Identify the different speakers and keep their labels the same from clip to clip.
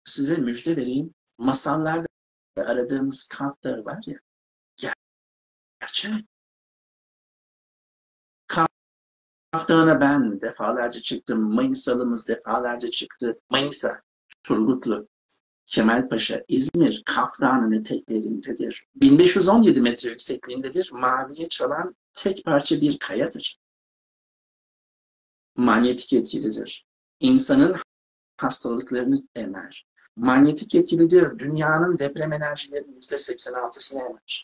Speaker 1: size müjde vereyim. Masallarda aradığımız Kaf Dağı var ya, gerçek. Kaf Dağı'na ben defalarca çıktım. Manisalımız defalarca çıktı. Manisa, Turgutlu, Kemalpaşa, İzmir, Kaf Dağı'nın eteklerindedir. 1517 metre yüksekliğindedir. Maviye çalan tek parça bir kayadır. Manyetik etkilidir. İnsanın hastalıklarını emer. Manyetik etkilidir. Dünyanın deprem enerjilerinin %86'sını emer.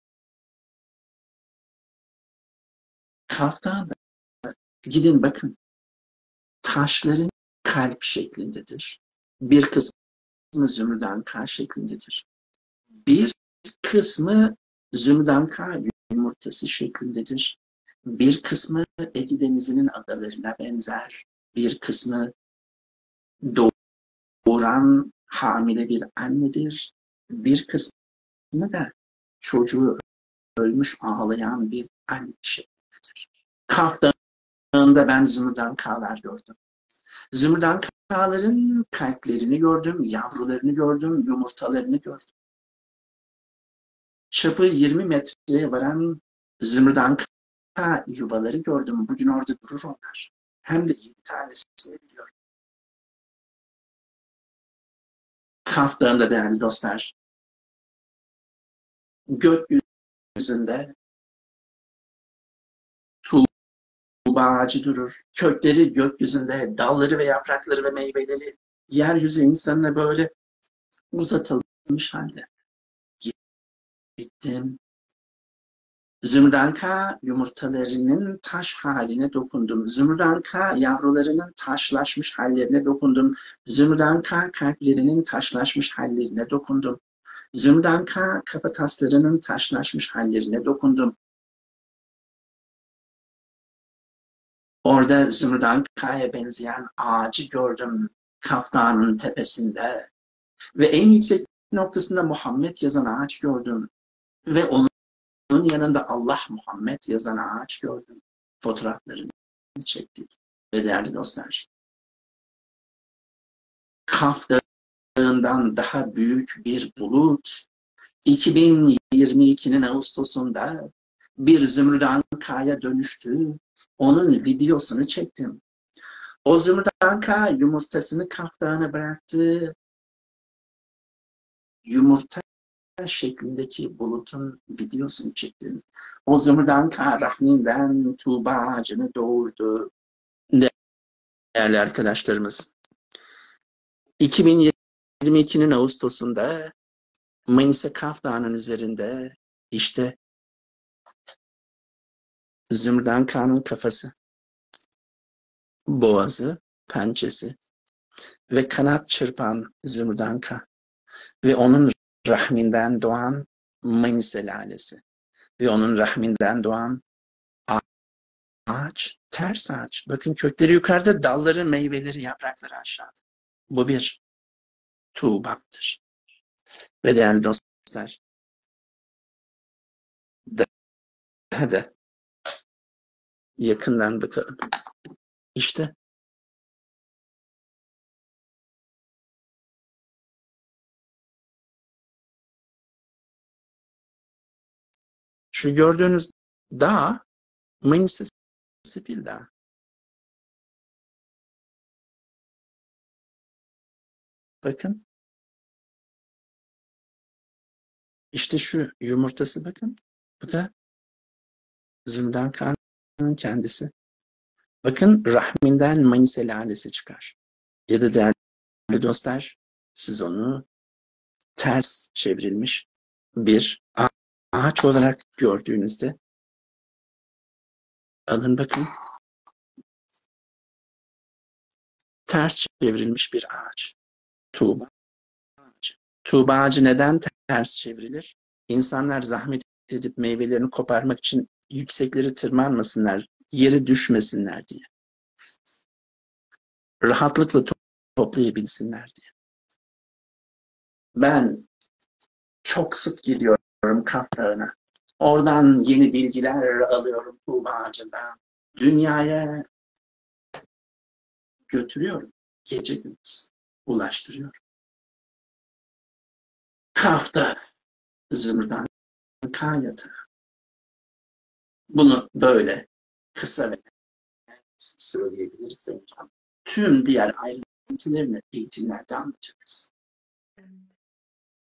Speaker 1: Kaf Dağı'nda gidin bakın. Taşların kalp şeklindedir. Bir kısmı zümrüt şeklindedir. Bir kısmı zümrüt yumurtası şeklindedir. Bir kısmı Ege Denizi'nin adalarına benzer. Bir kısmı doğuran hamile bir annedir. Bir kısmı da çocuğu ölmüş ağlayan bir anne şeklindedir. Kaf Dağı'nda ben zümrüt gördüm. Zümrüt kalplerini gördüm, yavrularını gördüm, yumurtalarını gördüm. Çapı 20 metreye varan zümrüt yuvaları gördüm. Bugün orada durur onlar. Hem de 7 tanesini biliyorum. Kaf Dağı'nda değerli dostlar, gökyüzünde tuğba ağacı durur. Kökleri gökyüzünde, dalları ve yaprakları ve meyveleri yeryüzü insanına böyle uzatılmış halde. Gittim. Zümrüt yumurtalarının taş haline dokundum. Zümrüt yavrularının taşlaşmış hallerine dokundum. Zümrüt kalplerinin taşlaşmış hallerine dokundum. Zümrüt kafataslarının taşlaşmış hallerine dokundum. Orada Zümrüt benzeyen ağacı gördüm Kaf Dağı'nın tepesinde. Ve en yüksek noktasında Muhammed yazan ağaç gördüm. Ve onun yanında Allah Muhammed yazan ağaç gördüm. Fotoğraflarını çektik. Ve değerli dostlar, Kaf Dağı'ndan daha büyük bir bulut 2022'nin Ağustos'unda bir zümrüt dönüştü. Onun videosunu çektim. O zümrüt yumurtasını Kaf Dağı'na bıraktı. Yumurta şeklindeki bulutun videosunu çektim. O zümrüt rahminden tuğba ağacını doğurdu. Değerli arkadaşlarımız, 2022'nin Ağustos'unda Manisa Kaf Dağı'nın üzerinde işte Zümrüt kafası, boğazı, pençesi ve kanat çırpan Zümrüt ve onun rahminden doğan Manisa lalesi ve onun rahminden doğan ağaç, ters ağaç. Bakın kökleri yukarıda, dalları, meyveleri, yaprakları aşağıda. Bu bir tuğbaktır. Ve değerli dostlar, daha da yakından bakalım. İşte şu gördüğünüz dağ Manisa Spil Dağı. Bakın. İşte şu yumurtası bakın. Bu da Zümrüt Kağan'ın kendisi. Bakın rahminden Manisa lalesi çıkar. Ya da değerli dostlar, siz onu ters çevrilmiş bir ağaç olarak gördüğünüzde alın bakın. Ters çevrilmiş bir ağaç. Tuğba ağacı. Tuğba ağacı neden ters çevrilir? İnsanlar zahmet edip meyvelerini koparmak için yüksekleri tırmanmasınlar, yere düşmesinler diye. Rahatlıkla toplayabilsinler diye. Ben çok sık gidiyorum Kaf Dağı'na. Oradan yeni bilgiler alıyorum Tuğba Ağacı'ndan. Dünyaya götürüyorum. Gece gündüz ulaştırıyorum. Kaf'ta Zümr'den K'yatı. Bunu böyle kısa ve söyleyebiliriz. Tüm diğer ayrıntılarını eğitimlerde anlatacağız.